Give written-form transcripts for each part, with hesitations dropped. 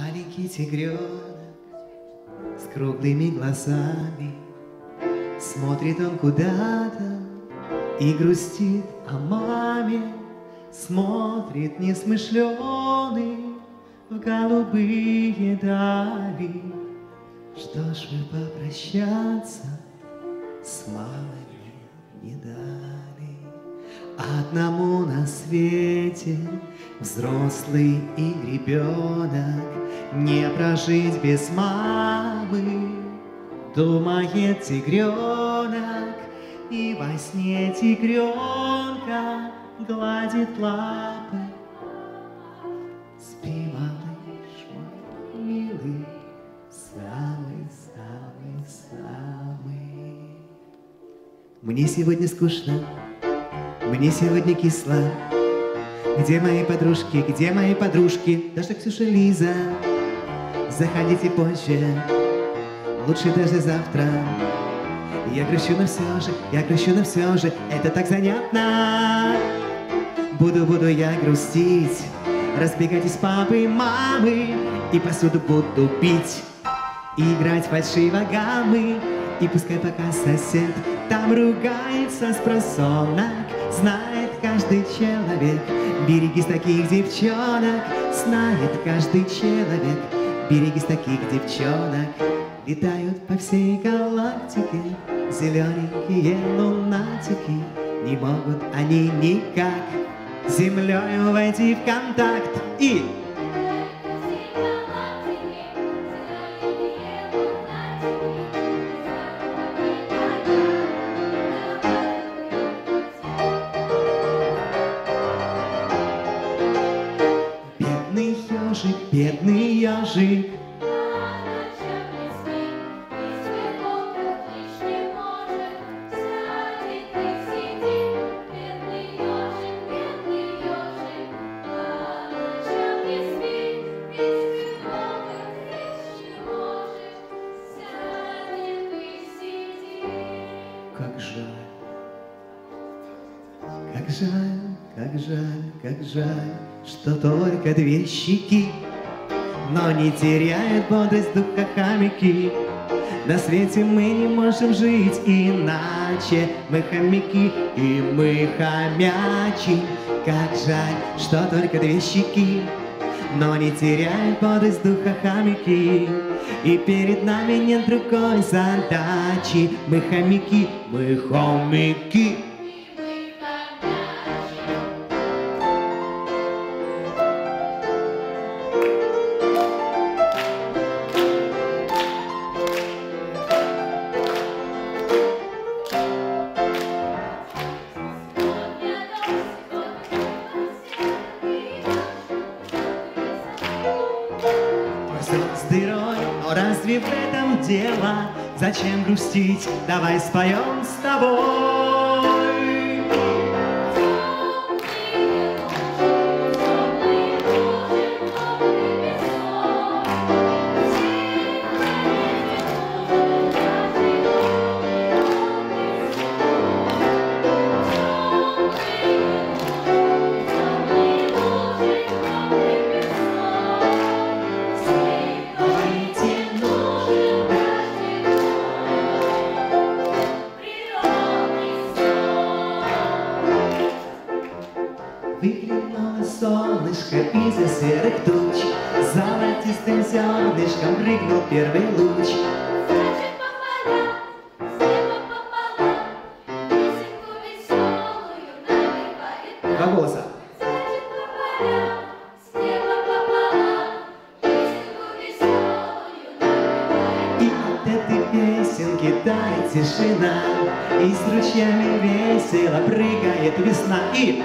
Маленький тигренок с круглыми глазами, смотрит он куда-то и грустит о маме, смотрит несмышленый в голубые дали. Что ж вы попрощаться с мамой не дали? Одному на свете взрослый и ребенок не прожить без мамы, думает тигренок, и во сне тигренка гладит лапы. Спи, малыш мой милый, самый-самый-самый. Мне сегодня скучно, мне сегодня кисло. Где мои подружки, где мои подружки? Даша, Ксюша, Лиза, заходите позже, лучше даже завтра. Я грущу, но все же, я грущу, но все же, это так занятно. Буду я грустить, разбегать из папы и мамы, и посуду буду пить, и играть фальшиво гаммы. И пускай пока сосед там ругается спросонок, знает каждый человек, берегись таких девчонок, знает каждый человек, берегись таких девчонок. Летают по всей галактике зелененькие лунатики, не могут они никак с землей войти в контакт. И бедный ежик, как жаль, что только две щеки, но не теряют бодрость духа хомяки. На свете мы не можем жить иначе, мы хомяки и мы хомячим. Как жаль, что только две щеки, но не теряют бодрость духа хомяки. И перед нами нет другой задачи, мы хомяки, мы хомяки. Но разве в этом дело? Зачем грустить? Давай споем с тобой. Выглянуло солнышко из-за серых туч, золотистым зернышком прыгнул первый луч. Скачет по полям, с неба пополам, песенку веселую напевает. Два голоса. Скачет по полям, с неба пополам, песенку веселую напевает. И от этой песенки тает тишина, и с ручьями весело прыгает весна. И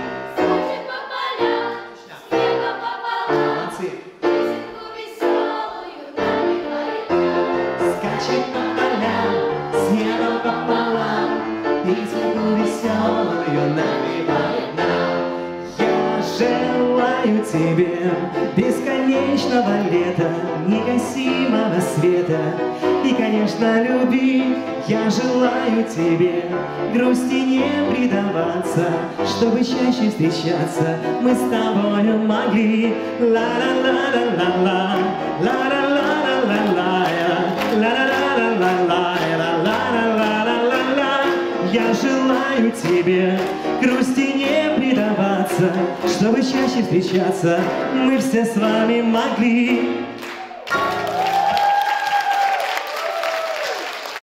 желаю тебе бесконечного лета, негасимого света и, конечно, любви. Я желаю тебе грусти не предаваться, чтобы чаще встречаться мы с тобою могли. Ла-ла-ла-ла-ла-ла. желаю тебе грусти не предаваться, чтобы чаще встречаться мы все с вами могли.